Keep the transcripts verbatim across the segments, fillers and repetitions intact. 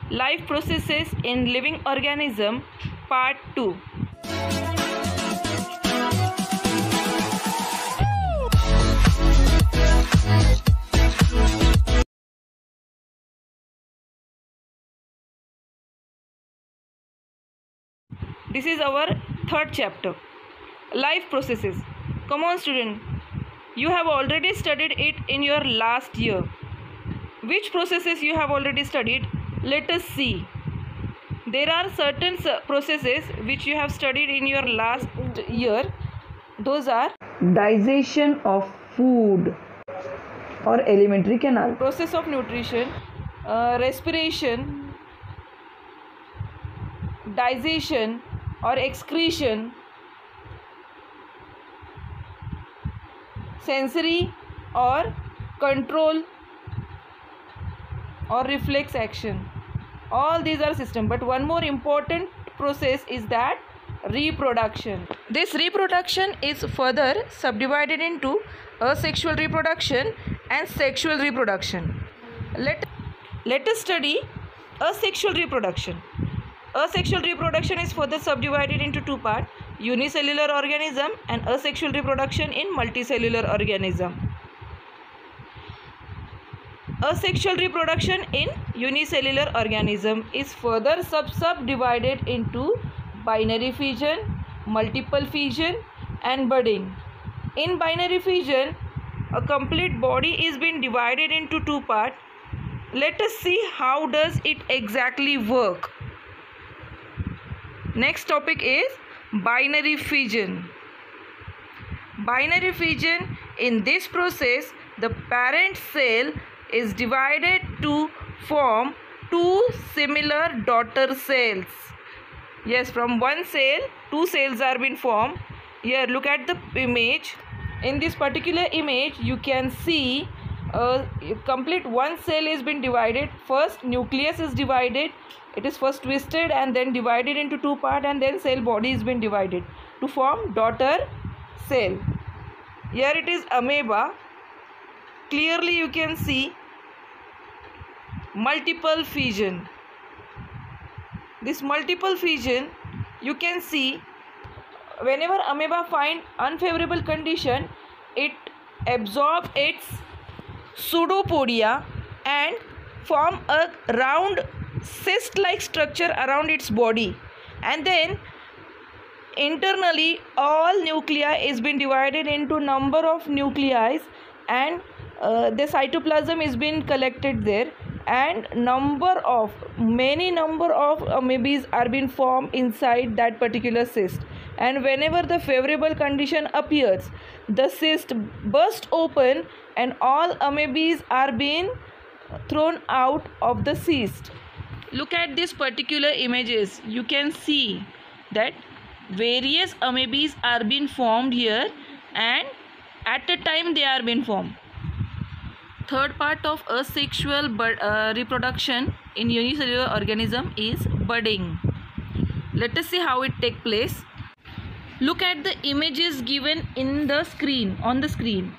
Life processes in living organism, part two. This is our third chapter, life processes. Come on student, you have already studied it in your last year. Which processes you have already studied? Let us see. There are certain processes which you have studied in your last year. Those are digestion of food or alimentary canal, process of nutrition, uh, respiration, digestion or excretion, sensory or control or reflex action. All these are system, but one more important process is that reproduction. This reproduction is further subdivided into asexual reproduction and sexual reproduction. Let, let us study asexual reproduction. Asexual reproduction is further subdivided into two parts, unicellular organism and asexual reproduction in multicellular organism. Asexual reproduction in unicellular organism is further sub subdivided into binary fission, multiple fission and budding. In binary fission, a complete body is being divided into two parts. Let us see how does it exactly work. Next topic is binary fission. Binary fission, in this process, the parent cell is divided to form two similar daughter cells. Yes, from one cell, two cells are being formed. Here, look at the image. In this particular image, you can see a complete one cell is been divided. First, nucleus is divided. It is first twisted and then divided into two parts, and then cell body is been divided to form daughter cell. Here it is amoeba. Clearly you can see multiple fission. This multiple fission, you can see whenever amoeba find unfavorable condition, it absorb its pseudopodia and form a round cyst-like structure around its body, and then internally all nuclei is been divided into number of nuclei, and uh, the cytoplasm is being collected there, and number of many number of amoebas are being formed inside that particular cyst. And whenever the favorable condition appears, the cyst bursts open and all amoebas are being thrown out of the cyst. Look at these particular images. You can see that various amoebas are being formed here, and at a time they are being formed. Third part of asexual bud, uh, reproduction in unicellular organism is budding. Let us see how it takes place. Look at the images given in the screen, on the screen.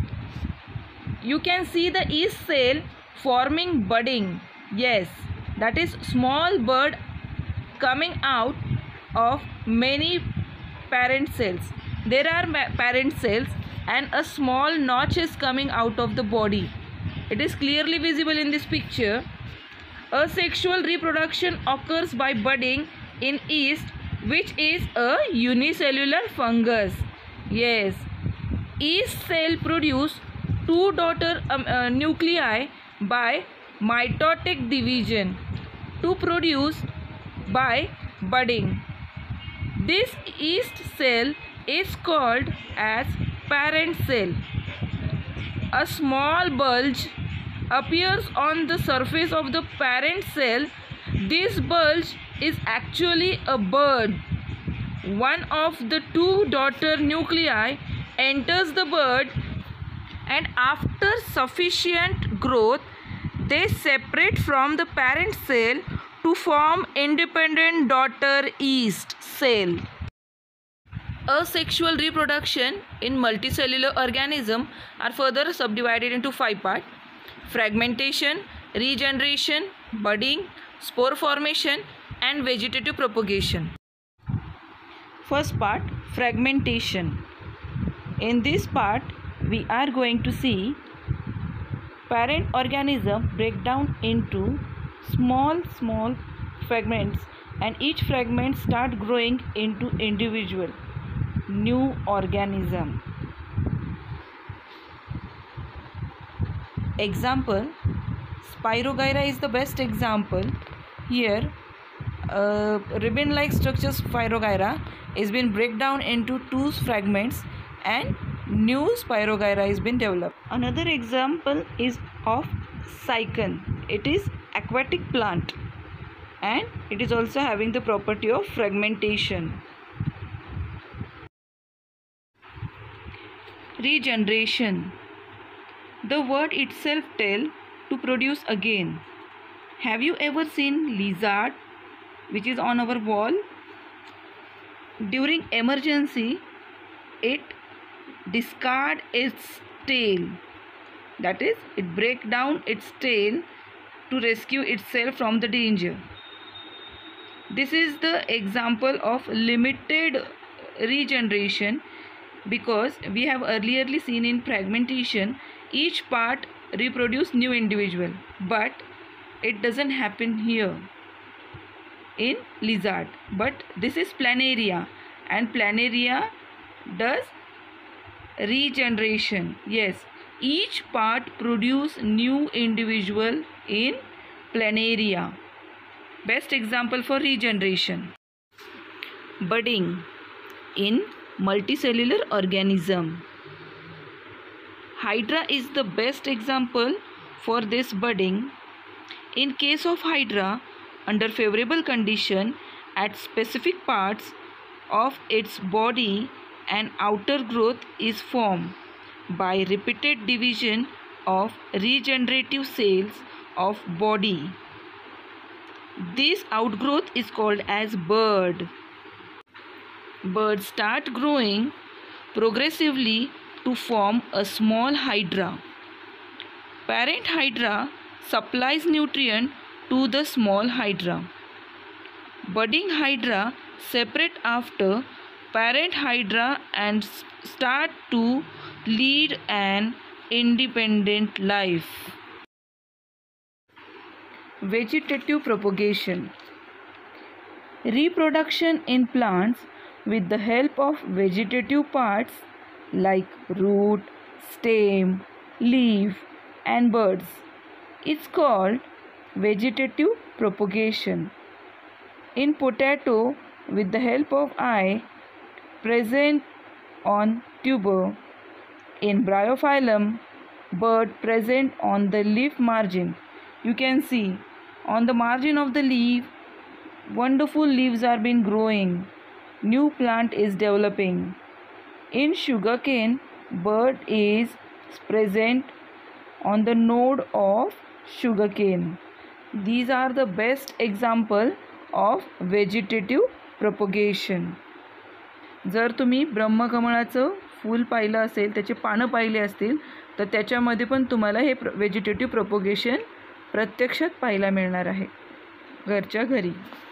You can see the yeast cell forming budding. Yes, that is small bud coming out of many parent cells. There are parent cells and a small notch is coming out of the body. It is clearly visible in this picture. Asexual reproduction occurs by budding in yeast, which is a unicellular fungus. Yes, yeast cell produce two daughter um, uh, nuclei by mitotic division to produce by budding. This yeast cell is called as parent cell. A small bulge appears on the surface of the parent cell. This bulge is actually a bud. One of the two daughter nuclei enters the bud, and after sufficient growth, they separate from the parent cell to form independent daughter yeast cell. Asexual reproduction in multicellular organism are further subdivided into five parts: fragmentation, regeneration, budding, spore formation and vegetative propagation. First part, fragmentation. In this part, we are going to see parent organism break down into small small fragments, and each fragment start growing into individual new organism. Example, Spirogyra is the best example. Here uh, ribbon like structure Spirogyra is been break down into two fragments and new Spirogyra is been developed. Another example is of Cycon. It is aquatic plant and it is also having the property of fragmentation. Regeneration. The word itself tells to produce again. Have you ever seen lizard which is on our wall? During emergency, it discard its tail. That is, it break down its tail to rescue itself from the danger. This is the example of limited regeneration, because we have earlierly seen in fragmentation each part reproduce new individual, but it doesn't happen here in lizard. But this is planaria, and planaria does regeneration. Yes, each part produce new individual in planaria. Best example for regeneration. Budding in multicellular organism. Hydra is the best example for this budding. In case of Hydra, under favorable condition, at specific parts of its body, an outer growth is formed by repeated division of regenerative cells of body. This outgrowth is called as bud. Buds start growing progressively to form a small hydra. Parent hydra supplies nutrient to the small hydra. Budding hydra separate after parent hydra and start to lead an independent life. Vegetative propagation. Reproduction in plants with the help of vegetative parts like root, stem, leaf and buds. It's called vegetative propagation. In potato, with the help of eye present on tuber. In bryophyllum, bud present on the leaf margin. You can see on the margin of the leaf, wonderful leaves are being growing. New plant is developing. In sugarcane, bud is present on the node of sugarcane. These are the best example of vegetative propagation. जर तुम्ही ब्रह्मकमळाचं फूल पाहिलं असेल, त्याचे पानं पाहिले असतील, तर त्याच्यामध्ये पण तुम्हाला हे व्हेजिटेटिव्ह प्रोपगेशन प्रत्यक्षात पाहायला मिळणार आहे घरच्या घरी.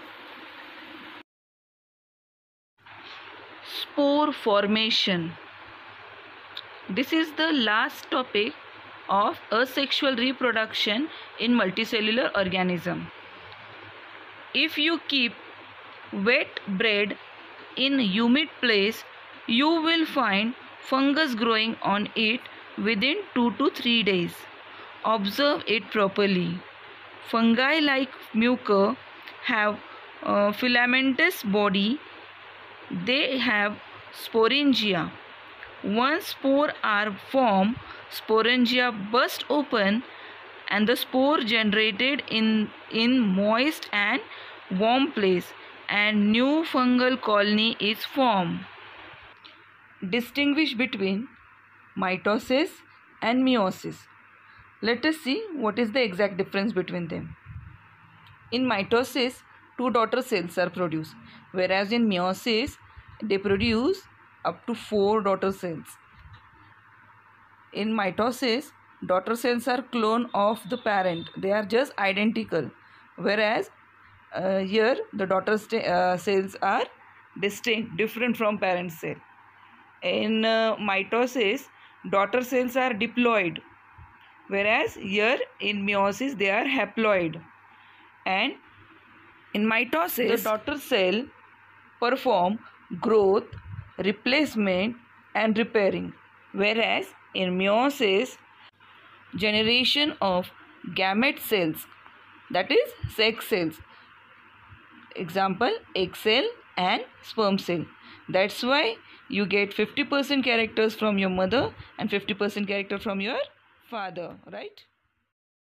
Spore formation. This is the last topic of asexual reproduction in multicellular organism. If you keep wet bread in humid place, you will find fungus growing on it within two to three days. Observe it properly. Fungi like mucor have a filamentous body. They have sporangia. Once spores are formed, sporangia burst open and the spore generated in, in moist and warm place, and new fungal colony is formed. Distinguish between mitosis and meiosis. Let us see what is the exact difference between them. In mitosis, two daughter cells are produced, whereas in meiosis, they produce up to four daughter cells. In mitosis, daughter cells are clone of the parent. They are just identical. whereas uh, here the daughter st- uh, cells are distinct, different from parent cell. In uh, mitosis, daughter cells are diploid, whereas here in meiosis they are haploid. And in mitosis, the daughter cell perform growth, replacement and repairing, whereas in meiosis, generation of gamete cells, that is sex cells, example egg cell and sperm cell. That's why you get fifty percent characters from your mother and fifty percent character from your father, right?